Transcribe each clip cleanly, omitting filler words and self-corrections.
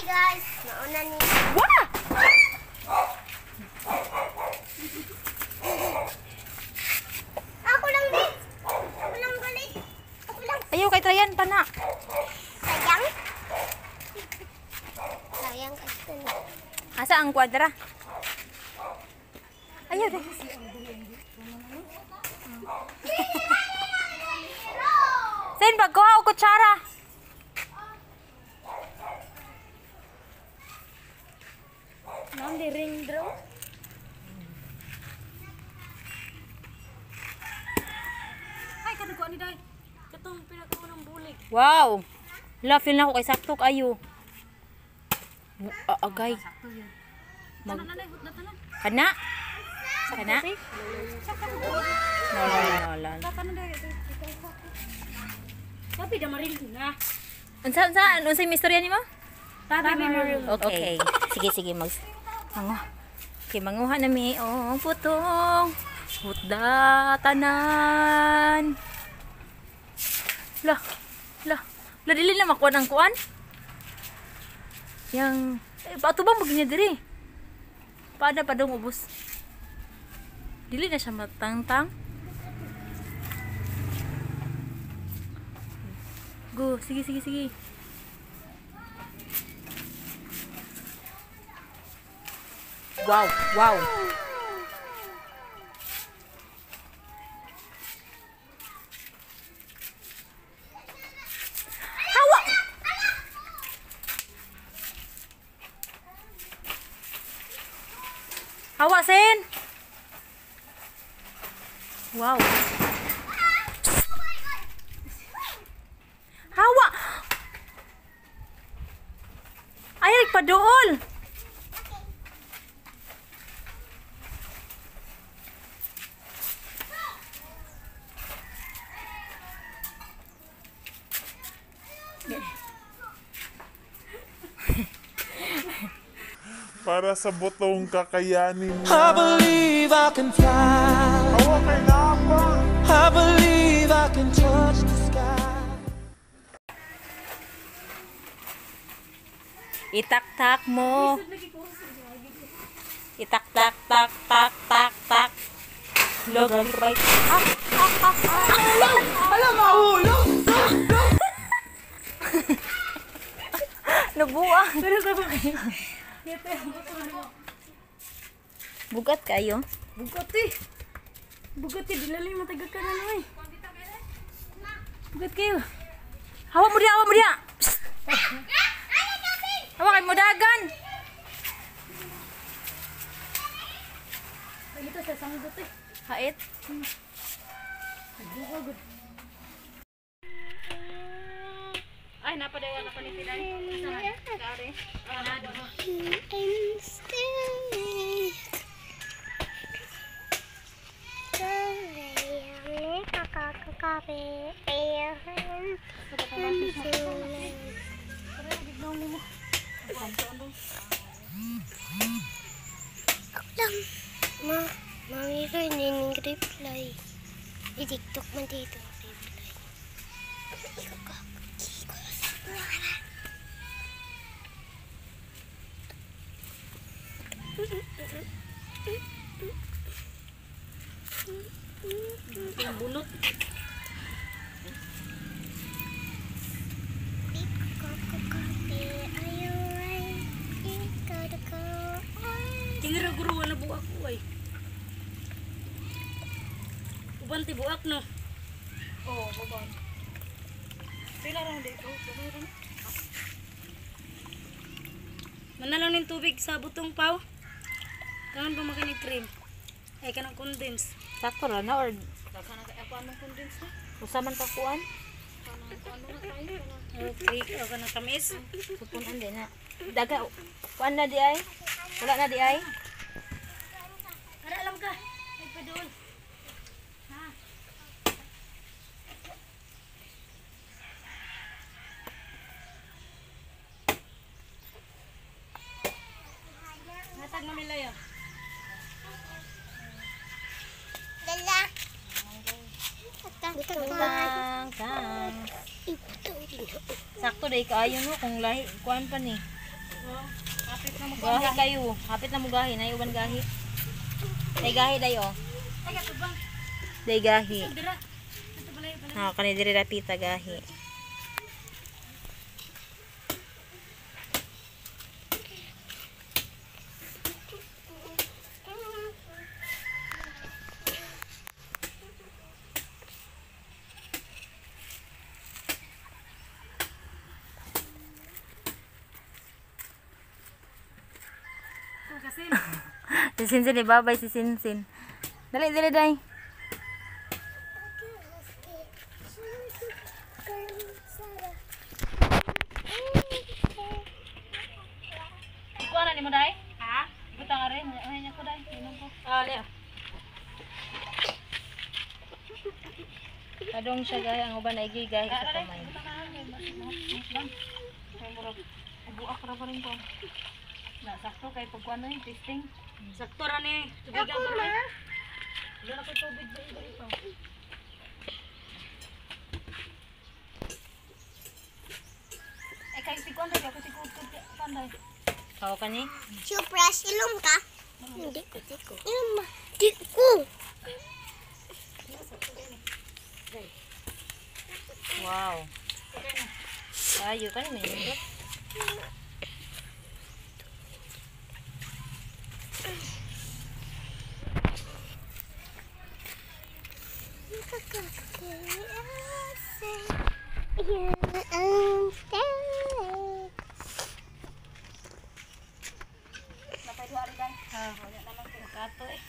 guys. Nauna ni. Wah! Ako lang din. Ako lang balik. Ako lang. Ayaw kay Trayan pa na. Sayang. Sayang kasi na. Asa ang kwadra? Ayaw deh. Sen, pagkuha o kutsara. Ma'am, di ring draw. Ay, kanakuha ni Day. Katong pinakaw ng bulig. Wow. La, feel na ako kay sakto kayo. Agay. Mag Nanay, hut na tanan. kana? Kana? Wala. Kaka na Day. Tapi dah maril na. Unsay mistorya nimo? Tabi maril. Okay. Sige mag Okay, manguha na mi putong hutda tanan. La dili na makuha ng kuan. Yang pato bang maginya diri? Paada pa daw ubos. Dili na siya matangtang. Go, sige. Wow. Hawa! Hawa, Sen! Wow. Hawa! Ay, nagpadool! Para sa butong kakayanin mo. I believe I can fly. Hawa kay Napa. I believe I can touch the sky. Itak-tak mo. Itak-tak, tak. Log, right. Alam, mahulog! Nabuang. Bugat kayo. Bugat dilali matagak ka na noy. Bugat kayo. Hawa mo dia. Psst. Hawa kay mo dagan. Ay, ito sa sanggot eh. Hait. Ay, napadawa na pa ni Pilay. Dari. Nado. Mami ko yung reply. I-tiktok man dito. Reply. Yung bunot. Kinira-guro wala buak ko ay. Uban ti buak no. Oh, uban. Pila ra dito. Manalang ning tubig sa butong paw. Kanang ba makinig cream? Ay kanang condense. Sakto ra na or Kanang ako anong condense na? usaman pa kuan. Ano na tayo? Okay, kanang tamis. Supunan din na. Daga kuan na di ay. Wala na di ay. Ara alam ka. Ay padul. Ha. Natag mo nila yo. Dala. Tang. Sakto day kaayo no kung lahi kuan pa ni. Kapit na mo Gahi kayo. Hapit na mo gahi. Nay uban gahi. Day gahi dayo. Ay, katubang. Day gahi. Dira. Ito balay. Ha, kani diri rapita gahi. Kasi, Si Sinsin ibabay si Sinsin. Dali dali day. Kuha na ni mo day? ha? Butang are, ay niya ko day. Inom ko. Leo. Kadong siya gahi ang uban na igay sa kamay. Buak ra pa rin ko. Sakto kay pagkuan na testing. Sakto ra ni. Tubigan ko na. Wala na ko tubig dito. Kay tikuan dai ako tikod panday. Kao ka ni? Supras, ilom ka? Hindi ko. Ilom ba? Di ko. Wow. Ayo kan ni minum. Kato eh.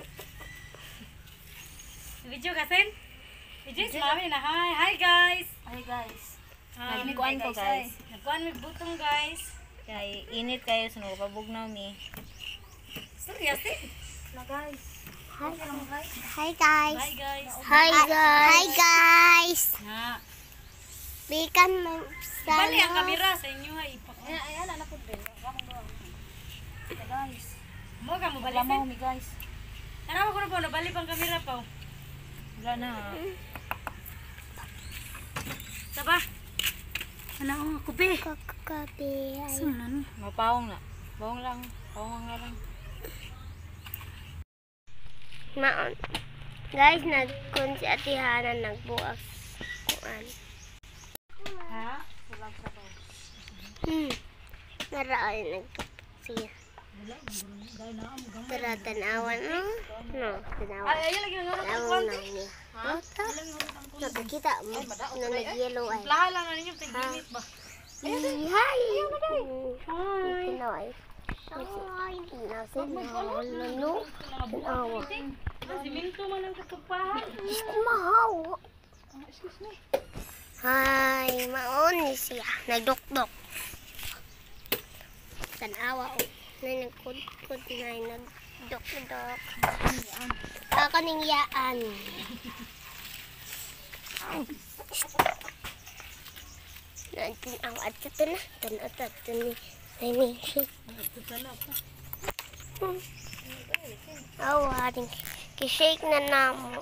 Video kasin? Video si mami na hi. Hi guys. Ay guys. Nagkuan ko, guys. Nagkuan mi butong guys. Kay init kayo sa pabugnaw mi. Serious eh. Na guys. Hi guys. Hi guys. Hi guys. Hi guys. Na. Bikan mo Bali ang kamera sa inyo ha ipak. Ayan na pud din. Guys. Mo ka mo bali. Lamaw mi guys. Tanaw ko na po nabali pang kamera pa. Wala na. Saba. Ano ang kupi? Kakabi. Sunan. Mapawong na. Bawong lang. Bawong na lang. Maon. Guys, nagkun si Atihanan nagbuak kuan. Ha? Wala sa pa. Naraay nagsiya. Tara, tanawan no? No, tanawan. Ay lagi nga Tanawan na niya. Nakakita mo na nag-yellow ay. Laha lang na ninyo tingin ba? Hi! Tanawa ay. Nasa no? Tanawa. Siminto man ang katupahan. Mahaw. Hi, maon ni siya. Nagdokdok. Tanawa o. Na nagkudkod na nagdokdok. Kakaning yaan. Nantin ang atito na. Tanatato ni Mishi. Awa, kishake na namo.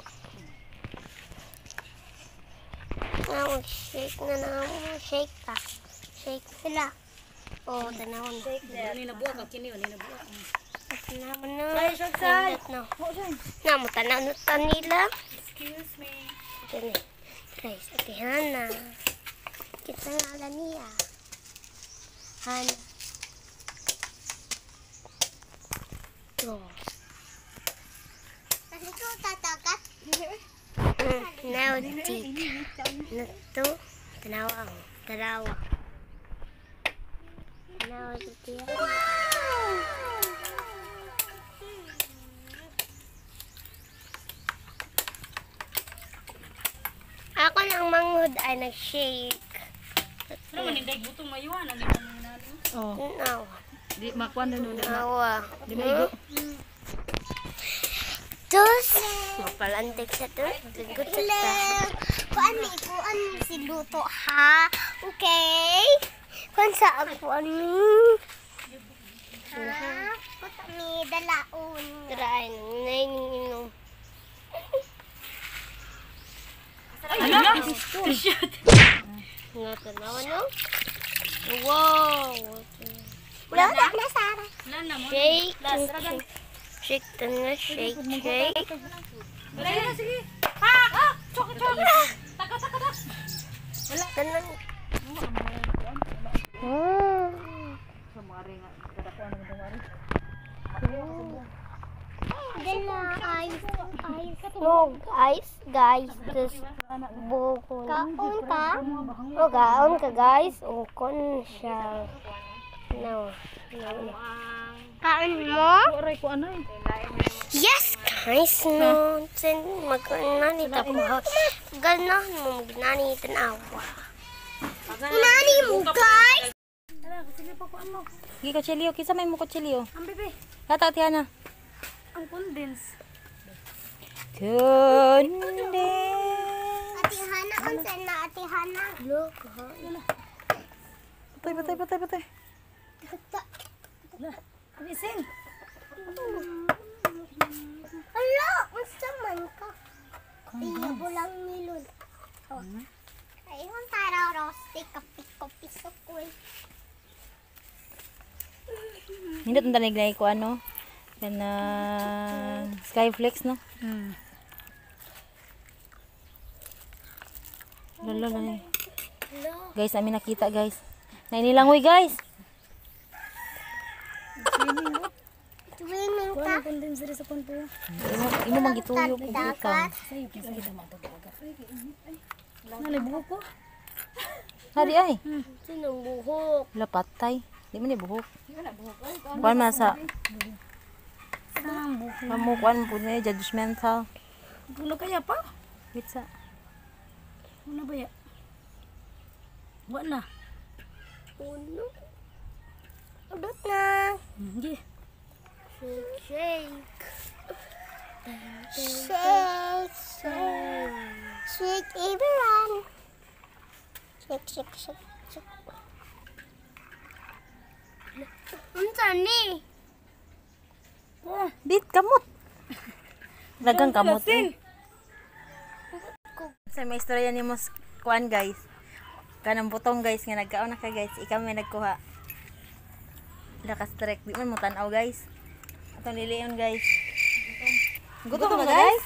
Shake na namo. Shake ka. Shake sila. Oh, tanaw na. Ni nabuak ang kini, ni nabuak. Tanaw na. Ay, shotsal. Namo, tanaw na nila. Excuse me. Gani. Try sa Hana. Kita nga niya. Hana. Oh. Kasi ko tatakat. Now, tik. Nato. Tanawa ako. Tanawa. Tanawa sa tiyan. Ako ng manghod ay nag-shake. Ano man inday butong mayuan ang limang nalo. Oh. Nawa. Di makuan na nun. Nawa. Di maigo. Tus. Mapalantik sa to. Tugot sa ta. Kuan si Luto ha. Okay. Kuan sa kuan mi. Ha? Kuta mi dalaon. Try nang Ano? T-shirt. Natanawa no? Wow. Wala na, Sarah. Wala na mo. Shake. Shake to na, shake. Wala na, sige. Ha! Chok. Taka. Ganun. No, guys, this bukol. Kaon ka? O, kaon ka, guys. O, kon siya. No. Kaon mo? Aray ko ano eh. Yes, guys, no. Mag-nani ta po. Ganon mo, mag-nani tanawa. Nani mo, guys? Sige ko chili, kisa may mo ko chili. Ang bebe. Lata Tiana. Ang condense. Ate Hana, unsa na Ate Hana? Look, ha. Patay. Amising. Hala, unsa man ka? Iya bulang milon. Oh. Ayun tara rosti kapi sukul. Hindi itong tanig ko ano. Yan na Skyflex, no? Lolo. Guys, namin nakita, guys. Nainilangoy, guys. Swimming ka? Condense diri sa konto. Imo magituyok ug ikaw. Nalibuho ko. Hadi ay. Sinong buhok? Wala patay. Di man ni buhok. Kuan man sa kamu kuan po na judgmental. Puno kaya pa? Pizza. Ano ba ya? Wala na. Uno. Udot na. Hindi. Shake. Shake everyone. Shake. Unsa ni? Dit kamot. Dagang kamot. Sa may istorya ni mo kuan, guys. Kanang butong, guys, nga nagkaon na ka, guys. Ikaw may nagkuha. Lakas direct di man mo tan-aw, guys. Atong liliyon, guys. Gutom ka, guys?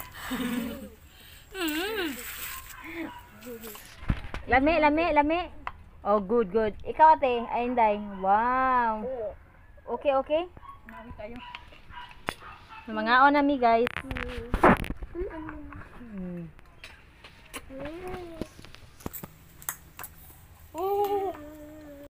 Lami. Oh, good. Ikaw, ate. Ay, Inday. Wow. Okay. Mga on nami, guys. Mm.